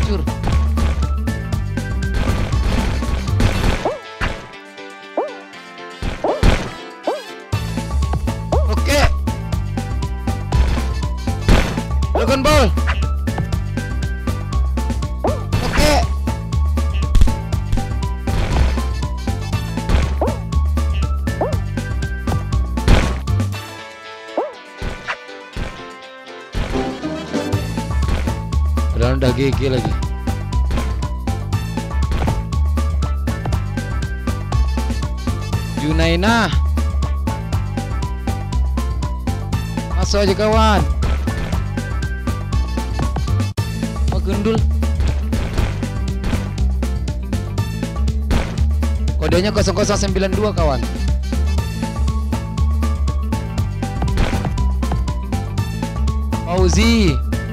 hancur. Oke. Dragon Ball. Oke. Padahal udah GG lagi. Junaina, masuk aja kawan. Oh gundul. Kodenya 0092 kawan. Fauzi.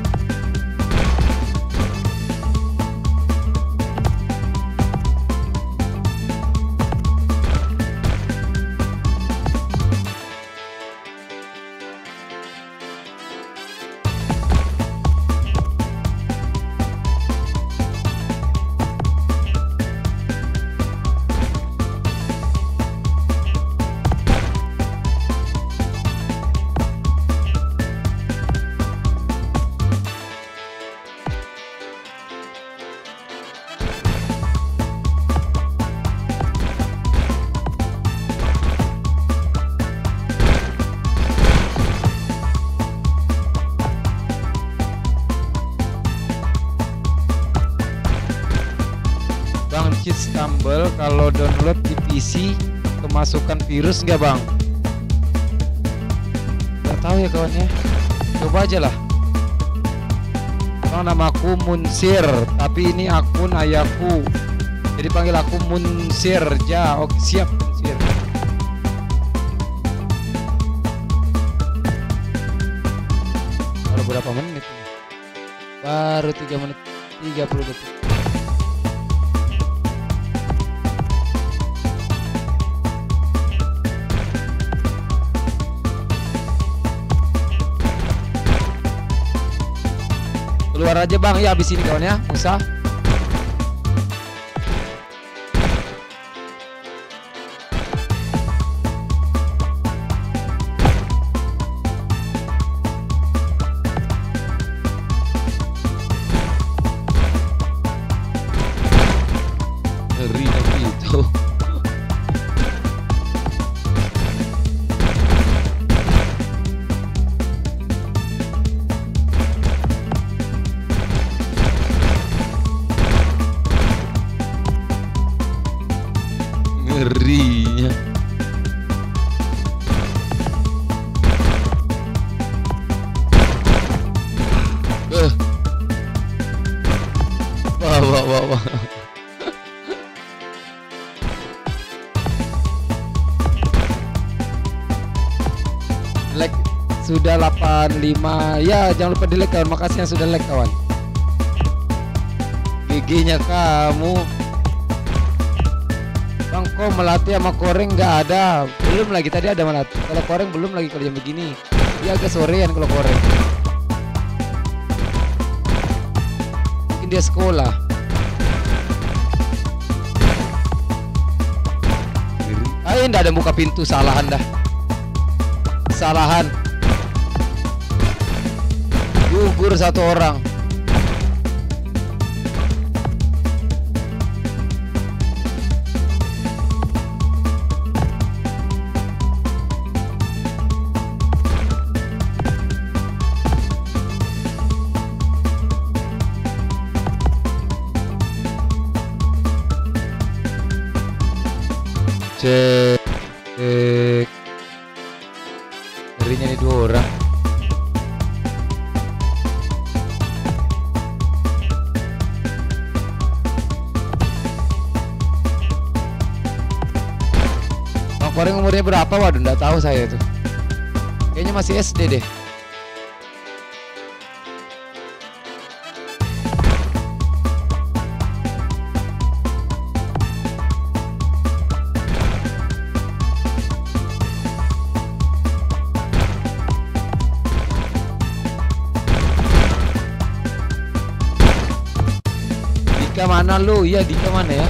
Bang, cheat Stumble kalau download di PC kemasukan virus nggak bang? Nggak tahu ya kawan ya. Coba aja lah. Bang, namaku Munsir, tapi ini akun ayahku. Jadi panggil aku Munsir ja. Oke siap Munsir. Baru berapa menit? Baru 3 menit 30 detik. Keluar aja bang, ya habis ini kawan ya, Musa. Ngeri tapi itu. Ngerinya. Wah. Like sudah 85. Ya, jangan lupa di like kawan. Makasih yang sudah like kawan. GG-nya kamu. Bang, kok melatih sama koreng nggak ada? Belum lagi, tadi ada melatih. Kalau koreng belum lagi kalau jam begini. Dia agak sorean kalau koreng. Mungkin dia sekolah. Ayo, nggak ada buka pintu, salahan dah. Salahan. Gugur satu orang. Cek. Ngerinya nih 2 orang. Bang Koreng umurnya berapa? Waduh, nggak tahu saya itu. Kayaknya masih SD deh. Dika mana lu? Iya, Dika mana ya?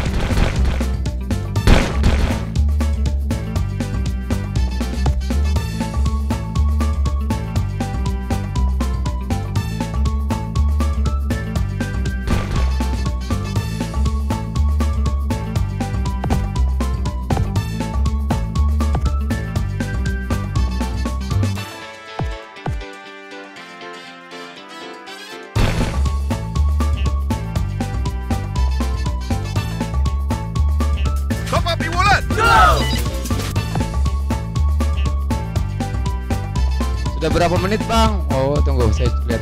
Sudah berapa menit bang? Oh tunggu saya lihat.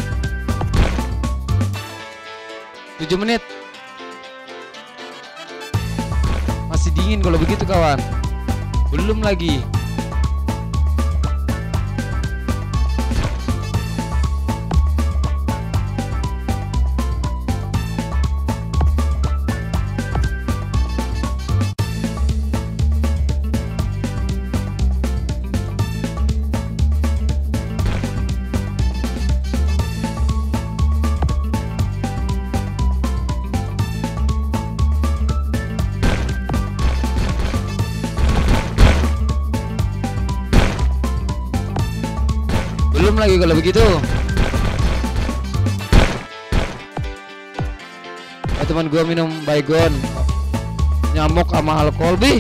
7 menit. Masih dingin kalau begitu kawan. Belum lagi. Belum lagi kalau begitu. Teman gua minum baygon, nyamuk sama alkohol bi.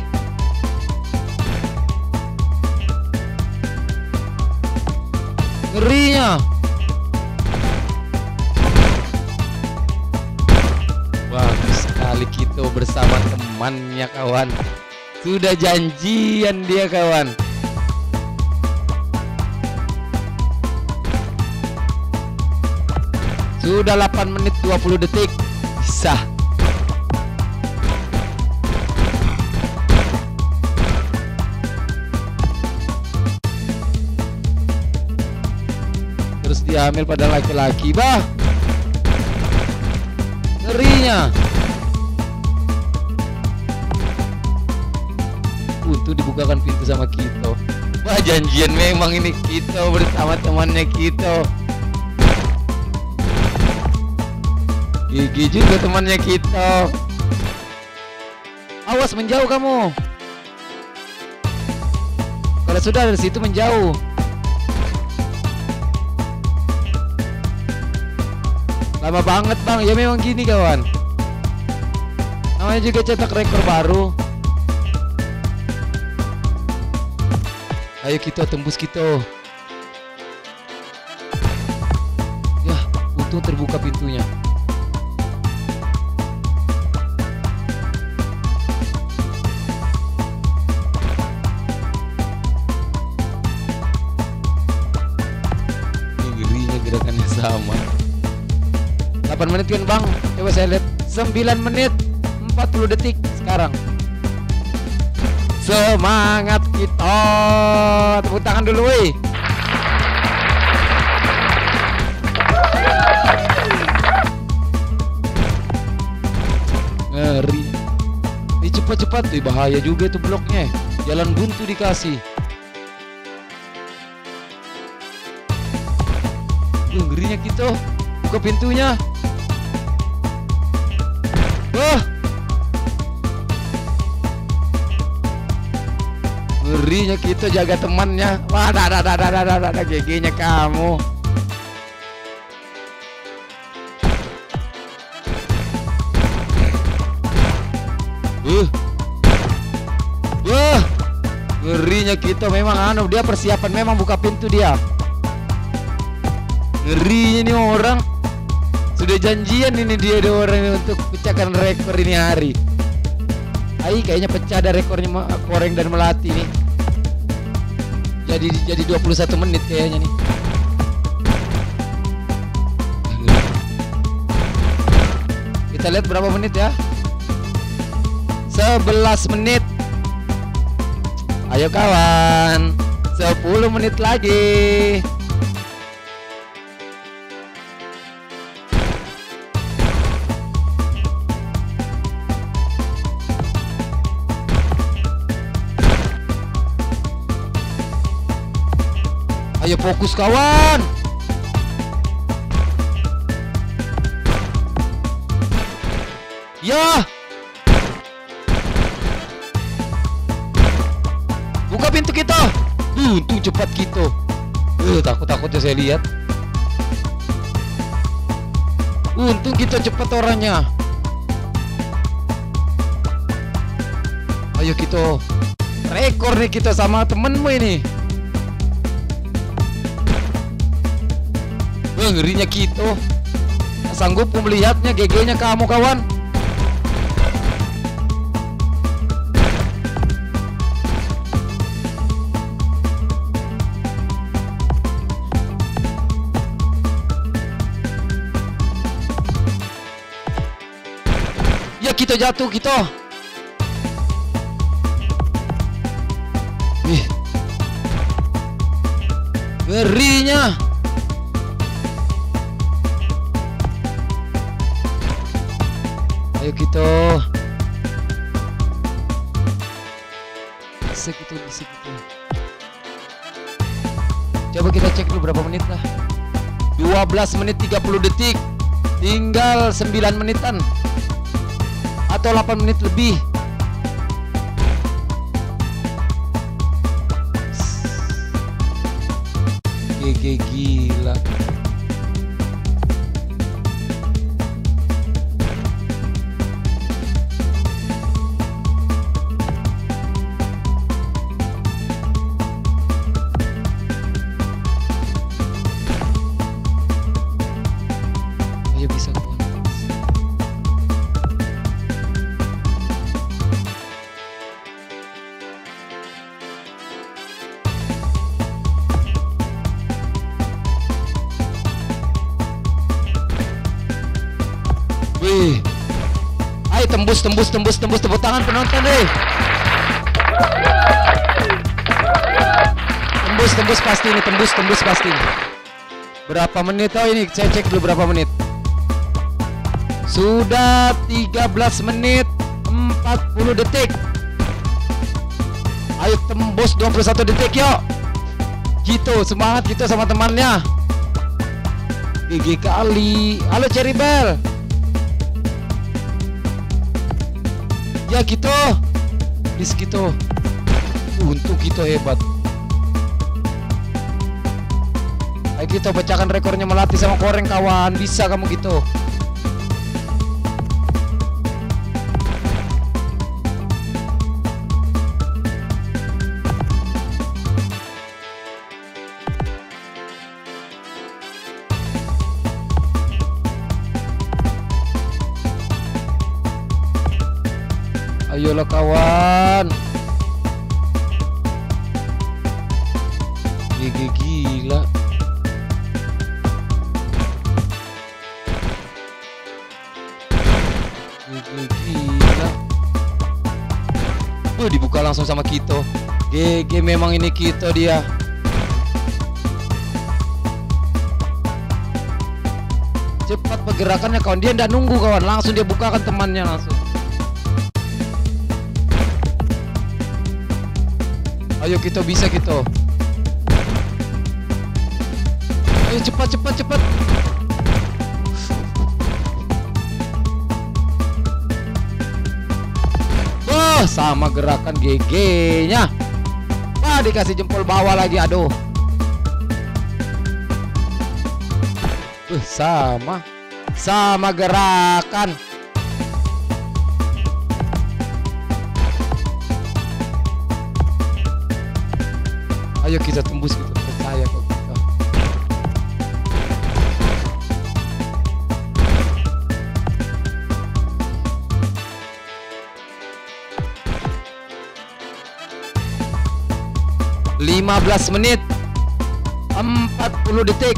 Ngerinya. Bagus sekali kita bersama temannya kawan. Sudah janjian dia kawan. Sudah 8 menit 20 detik. Bisa. Terus diambil pada laki-laki, bah. Ngerinya. Untuk dibukakan pintu sama kita. Wah, janjian memang ini kita bersama temannya kita. Gigi juga temannya kita. Awas menjauh kamu. Kalau sudah dari situ menjauh. Lama banget bang. Ya memang gini kawan. Namanya juga cetak rekor baru. Ayo kita tembus kita. Ya, untung terbuka pintunya. Gerakannya sama. 8 menit kan bang. Coba saya lihat. 9 menit 40 detik sekarang. Semangat kita. Tepuk tangan dulu weh. Ngeri. Ini cepat-cepat tuh, bahaya juga tuh bloknya. Jalan buntu dikasih. Ngerinya kita. Buka pintunya. Wah. Ngerinya kita jaga temannya. Wah, ada GG-nya kamu. Wah. Ngerinya kita memang dia persiapan memang buka pintu dia. Ngerinya nih orang. Sudah janjian ini dia orang ini untuk pecahkan rekor ini hari. Kayaknya pecah ada rekornya Koreng dan Melati nih. Jadi 21 menit kayaknya nih. Kita lihat berapa menit ya. 11 menit. Ayo kawan. 10 menit lagi. Ayo fokus kawan. Ya. Buka pintu kita. Untung cepat kita. Takut-takutnya saya lihat. Untung kita cepat orangnya. Ayo kita. Rekor nih kita sama temenmu ini. Ngerinya kita. Sanggup melihatnya, GG-nya kamu kawan. Ya kita jatuh kita. Ngerinya. Ayo kita. Bisa gitu. Coba kita cek dulu berapa menit lah. 12 menit 30 detik. Tinggal 9 menitan. Atau 8 menit lebih. GG gila. Ayo bisa kawan. Wih. Ayo tembus tepuk tangan penonton deh. Tembus pasti ini, tembus pasti. Berapa menit ini? Saya cek dulu berapa menit. Sudah 13 menit 40 detik. Ayo tembus 21 detik yuk. Gitu, semangat gitu sama temannya. GG kali. Halo Cherry Bell. Ya gitu. Bis gitu. Untung kita hebat. Ayo kita pecahkan rekornya Melati sama Koreng kawan. Bisa kamu gitu. Ayolah kawan. GG gila. GG gila. Dibuka langsung sama kita. GG memang ini kita dia. Cepat pergerakannya kawan. Dia ndak nunggu kawan. Langsung dia bukakan temannya langsung. Ayo kita bisa gitu. Ayo cepat. Wah, sama gerakan GG-nya. Wah, dikasih jempol bawah lagi, aduh. Sama gerakan. Ayo kita tembus gitu, percaya kok kita. (15 menit 40 detik).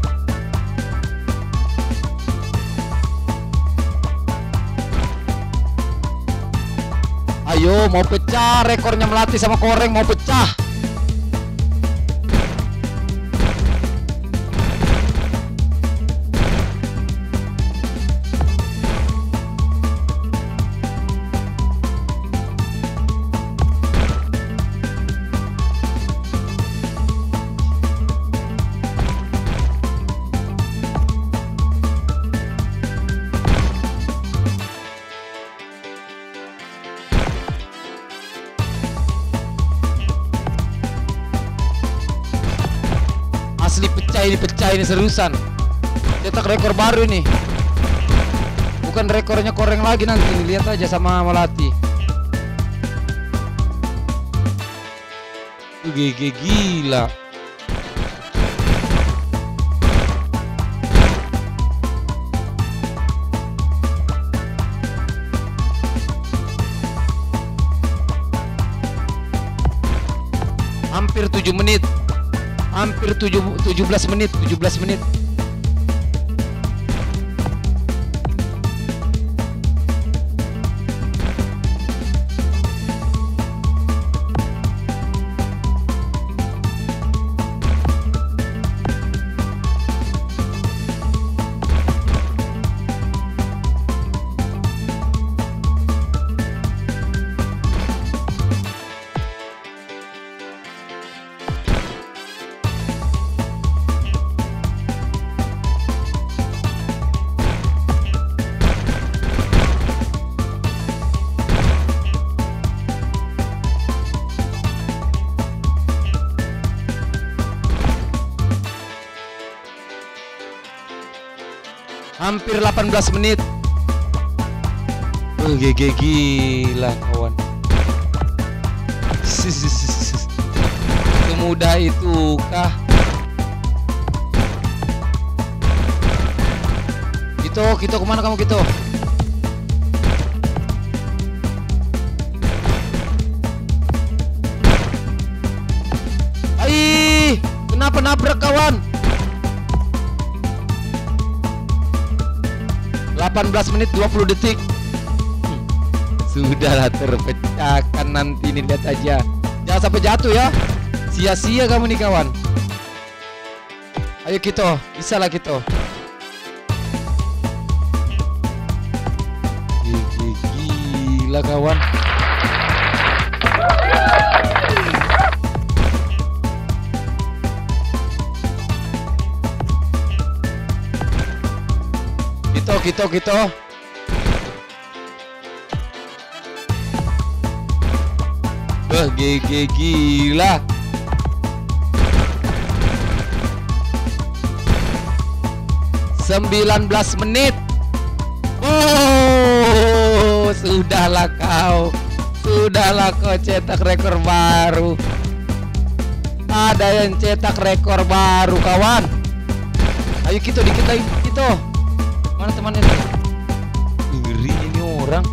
Ayo mau pecah rekornya Melati sama Koreng, mau pecah. pecah ini seriusan. Cetak rekor baru ini. Bukan rekornya Koreng lagi nanti nih. Lihat aja sama Melati. GG gila. Hampir 7 menit. Hampir 17 menit. Hampir 18 menit. GG gila kawan. Semudah itu kah? Kito kemana kamu Kito? Aih, kenapa nabrak kawan? 18 menit 20 detik. Sudahlah terpecahkan nanti ini, lihat aja. Jangan sampai jatuh ya. Sia-sia kamu nih kawan. Ayo Kito, bisa lah Kito. Gila kawan. Kito. GG gila. Sembilan 19 menit. Oh, sudahlah kau cetak rekor baru. Ada yang cetak rekor baru kawan. Ayo Kito, dikit lagi Kito. Mana temannya nih? Ngeri ini orang.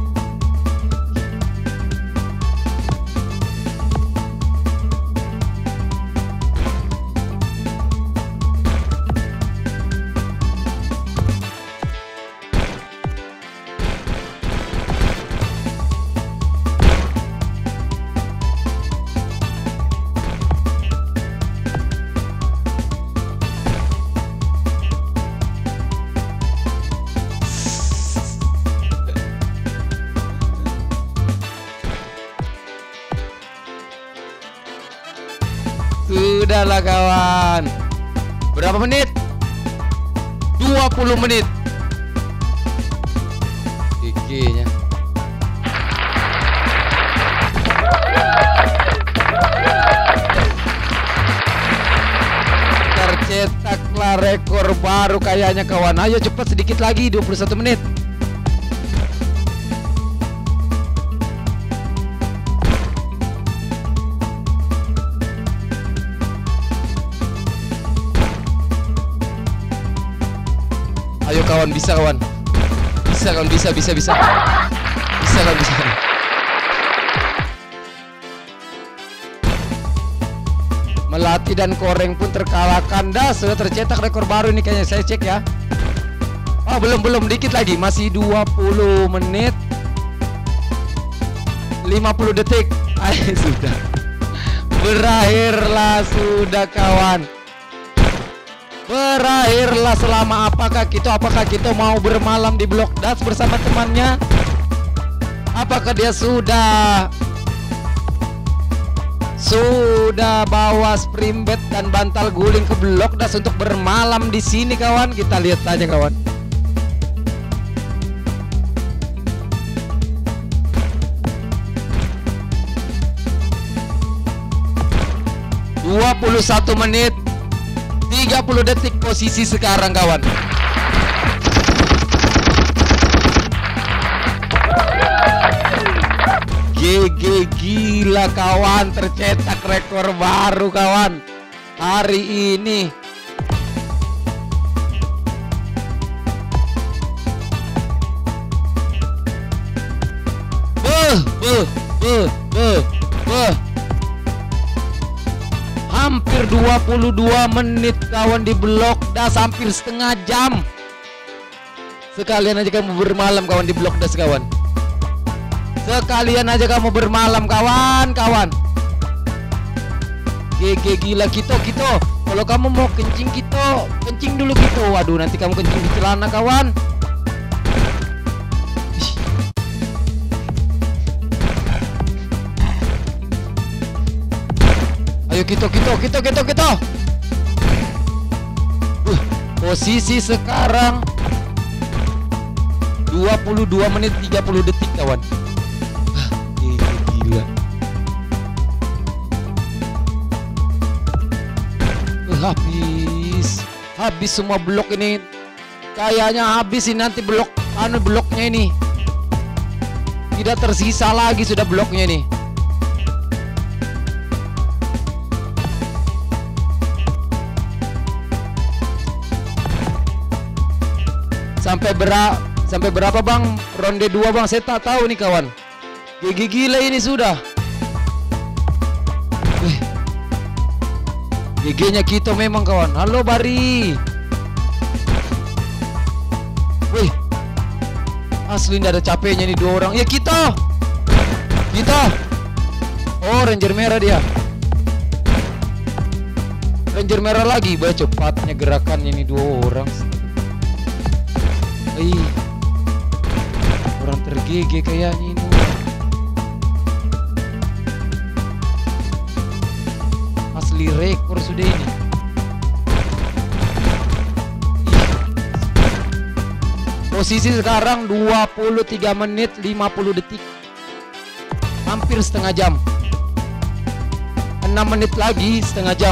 Sudahlah kawan. Berapa menit? 20 menit. GG-nya. Tercetaklah rekor baru kayaknya kawan. Ayo cepat sedikit lagi, 21 menit. Ayo kawan, bisa kawan. Bisa kawan, bisa. Bisa kawan, bisa. Melati dan Koreng pun terkalahkan. Dah, sudah tercetak rekor baru ini kayaknya, saya cek ya. Oh, belum dikit lagi, masih 20 menit 50 detik. Ayo sudah. Berakhirlah sudah kawan. Berakhirlah. Selama apakah kita mau bermalam di Blok Das bersama temannya? Apakah dia sudah bawa spring bed dan bantal guling ke Blok Das untuk bermalam di sini kawan? Kita lihat saja kawan. Dua 21 menit 30 detik posisi sekarang kawan. GG gila kawan, tercetak rekor baru kawan hari ini. Hampir 22 menit kawan di blok das, hampir setengah jam. Sekalian aja kamu bermalam kawan di blok das kawan. Sekalian aja kamu bermalam kawan-kawan. GG gila Kito. Kalau kamu mau kencing Kito, kencing dulu Kito. Waduh, nanti kamu kencing di celana kawan. Ayo Kito. Posisi sekarang 22 menit 30 detik kawan. Gila. Habis semua blok ini. Kayaknya habis ini nanti bloknya ini. Tidak tersisa lagi sudah bloknya ini. Sampai berapa bang? Ronde 2 bang, saya tak tahu nih kawan. GG gila ini sudah. GG-nya Kito memang kawan. Halo Bari. Wih, asli nggak ada capeknya nih 2 orang. Ya Kito. Oh, Ranger merah dia. Ranger merah lagi. Bah, cepatnya gerakannya nih 2 orang. Orang tergege kayaknya ini. Asli rekor sudah ini. Posisi sekarang 23 menit 50 detik. Hampir setengah jam. 6 menit lagi setengah jam.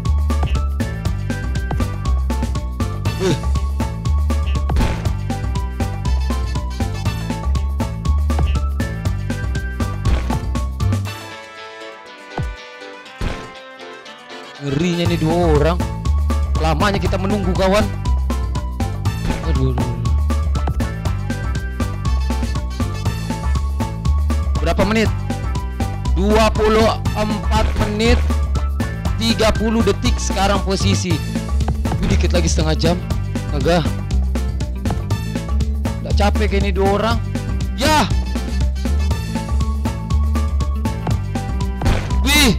Ngerinya nih 2 orang. Lamanya kita menunggu kawan. Aduh. Berapa menit? 24 menit 30 detik sekarang posisi. Dikit lagi setengah jam. Agak nggak capek kayak ini 2 orang. Ya. Wih.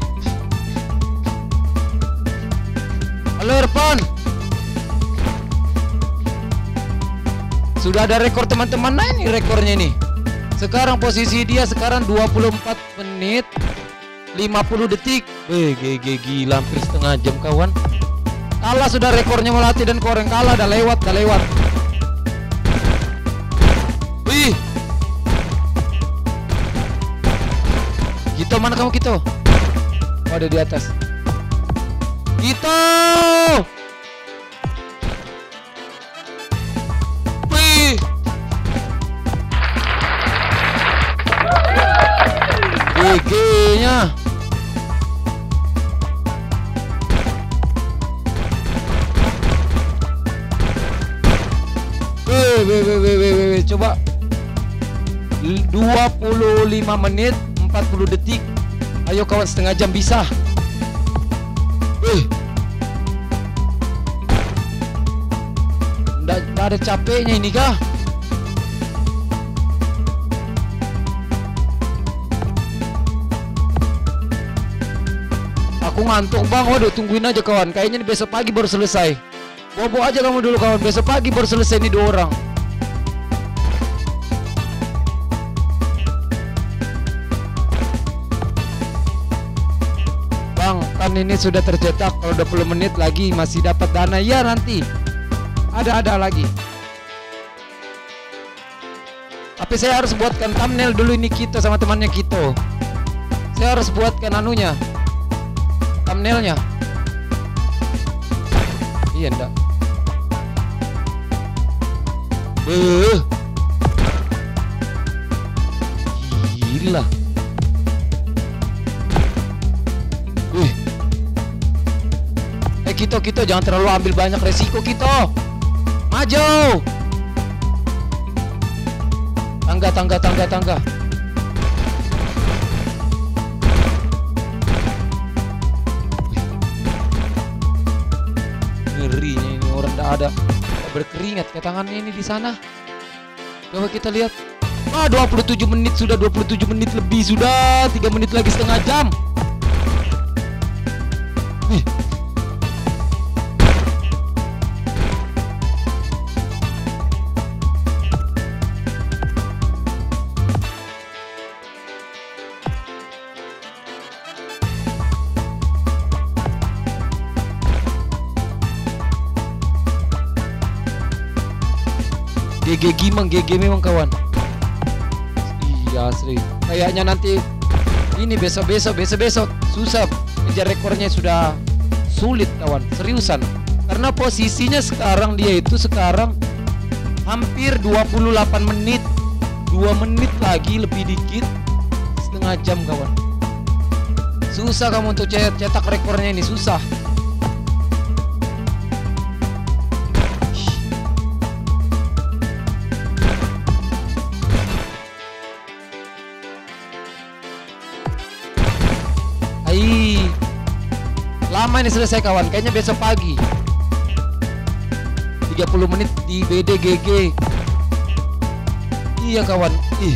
Halo Irfan. Sudah ada rekor teman-teman. Nah ini rekornya nih. Sekarang posisi dia sekarang 24 menit 50 detik. GG gila, hampir setengah jam kawan. Kalah sudah rekornya Melati dan Koreng. Kalah, dah lewat. Wih. Kito, mana kamu Kito? Oh, ada di atas. Kito. Wih. GG-nya. Coba 25 menit 40 detik. Ayo kawan, setengah jam bisa. Nggak ada capeknya ini kah? Aku ngantuk bang. Waduh, tungguin aja kawan. Kayaknya besok pagi baru selesai. Bobo aja kamu dulu kawan. Besok pagi baru selesai nih 2 orang. Bang, kan ini sudah tercetak. Kalau 20 menit lagi masih dapat dana. Ya nanti ada lagi. Tapi saya harus buatkan thumbnail dulu ini Kito sama temannya Kito. Saya harus buatkan anunya, thumbnailnya. Iya enggak. Gila. Wih. Kito jangan terlalu ambil banyak resiko Kito. Maju. Tangga. Ngerinya ini orang tidak ada berkeringat ke tangannya ini di sana. Coba kita lihat. 27 menit sudah, 27 menit lebih sudah, 3 menit lagi setengah jam. GG memang kawan. Iya asli. Kayaknya nanti ini besok susah kejar rekornya, sudah sulit kawan, seriusan. Karena posisinya sekarang dia itu hampir 28 menit. 2 menit lagi lebih dikit setengah jam kawan. Susah kamu untuk cetak rekornya ini, susah. Lama ini selesai kawan, kayaknya besok pagi. 30 menit di BDGG. Iya kawan.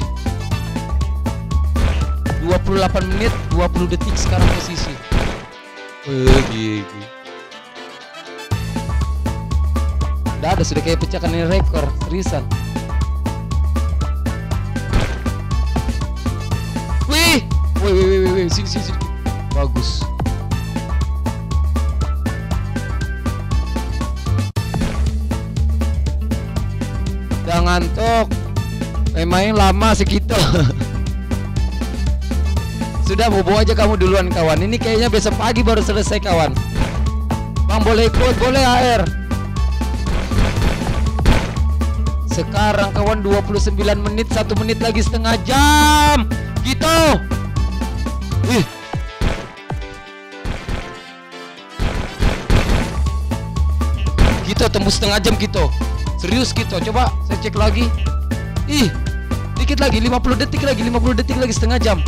28 menit 20 detik sekarang posisi. Udah ada, sudah kayak pecahkan ini rekor, seriusan. Wih, sini. Bagus. Udah ngantuk. Memang lama segitu. Sudah, bobo aja kamu duluan kawan. Ini kayaknya besok pagi baru selesai kawan. Bang boleh ikut, boleh AR. Sekarang kawan 29 menit, 1 menit lagi setengah jam. Gitu. Kita tembus setengah jam gitu. Serius gitu. Coba saya cek lagi. Dikit lagi, 50 detik lagi setengah jam.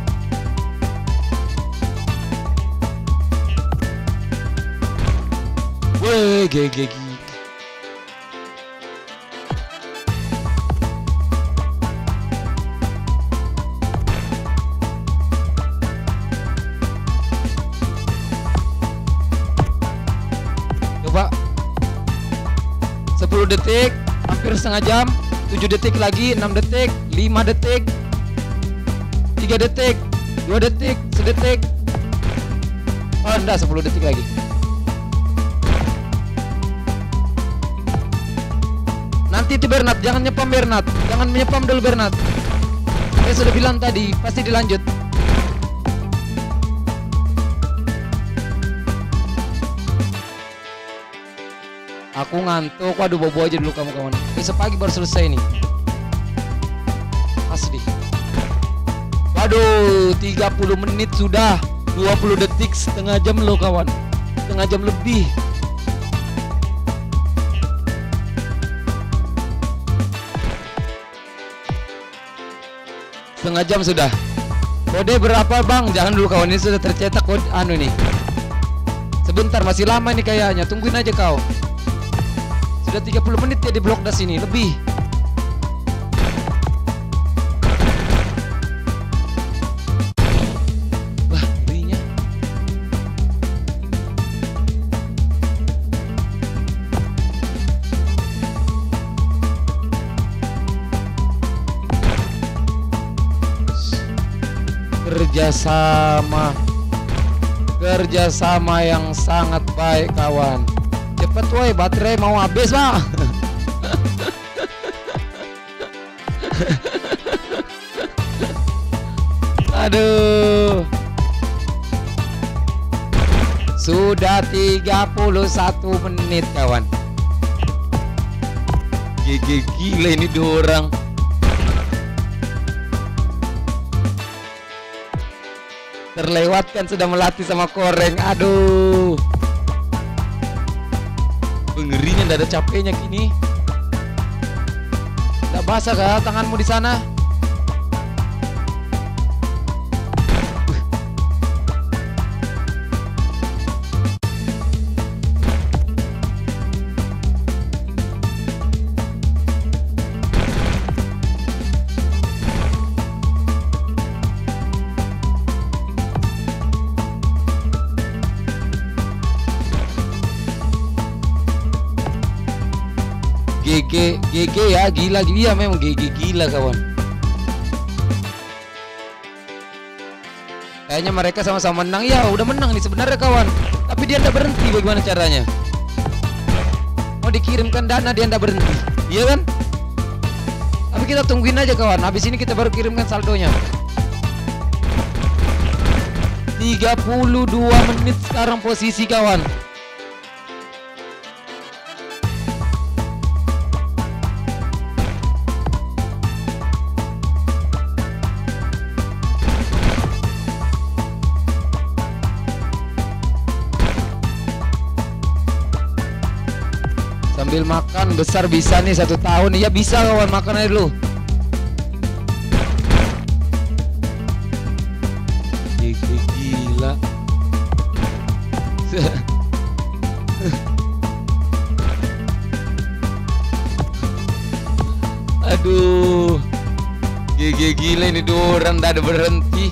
Weh, GG. Coba 10 detik, hampir setengah jam. 7 detik lagi, 6 detik, 5 detik, 3 detik, 2 detik, 1 detik. Oh enggak, 10 detik lagi. Nanti itu Bernat, jangan nyepam Bernat. Jangan menyepam dulu Bernat. Saya sudah bilang tadi, pasti dilanjut. Aku ngantuk, waduh bobo aja dulu kamu kawan. Besok pagi baru selesai nih. Asli. Waduh, 30 menit sudah, 20 detik, setengah jam loh kawan. Setengah jam lebih. Setengah jam sudah. Kode berapa bang? Jangan dulu kawan, ini sudah tercetak kode nih. Sebentar, masih lama nih kayaknya. Tungguin aja kau. Sudah 30 menit ya di blok das ini, lebih. Wah, ngerinya. Kerjasama yang sangat baik kawan. Cepet woi, baterai mau habis bang. Aduh. Sudah 31 menit kawan. GG gila ini dua orang. Terlewatkan sudah melatih sama Koreng. Aduh. Pengerinya nggak ada capeknya kini. Nggak basah kah tanganmu di sana? GG ya, gila dia memang GG gila kawan. Kayaknya mereka sama-sama menang ya, udah menang nih sebenarnya kawan. Tapi dia ndak berhenti, bagaimana caranya? Mau dikirimkan dana dia ndak berhenti, iya kan? Tapi kita tungguin aja kawan. Habis ini kita baru kirimkan saldonya. 32 menit sekarang posisi kawan. Sambil makan besar bisa nih 1 tahun. Iya bisa kawan, makan aja dulu. Gila. Aduh. GG gila ini dua orang nggak ada berhenti.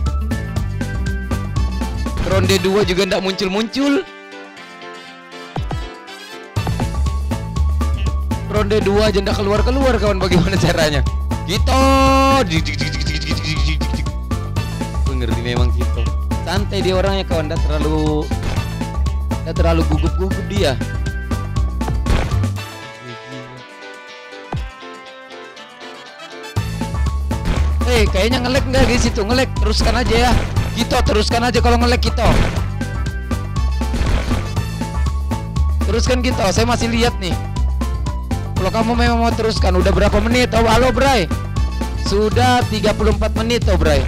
Ronde 2 juga nggak muncul-muncul. Ronde 2 aja ndak keluar-keluar kawan, bagaimana caranya? Gitu. Ngerti memang gitu. Santai dia orangnya kawan, ndak terlalu gugup-gugup dia. Kayaknya nge-lag nggak di situ? Nge-lag, teruskan aja ya. Gitu, teruskan aja kalau nge-lag gitu. Teruskan gitu, saya masih lihat nih. Kalau kamu memang mau teruskan, udah berapa menit? Oh, halo Bray. Sudah 34 menit oh Bray.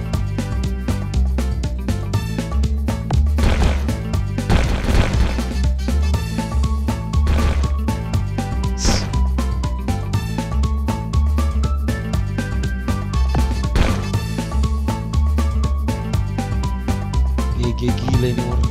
Gila ini orang.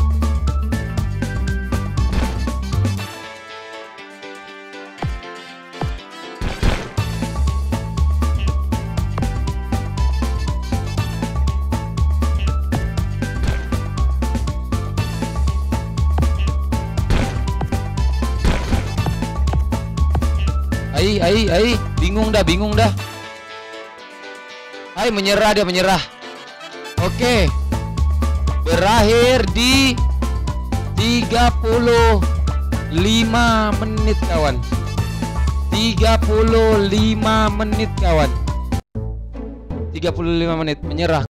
Bingung dah. Menyerah dia, menyerah. Oke. Berakhir di 35 menit kawan. 35 menit kawan. 35 menit menyerah.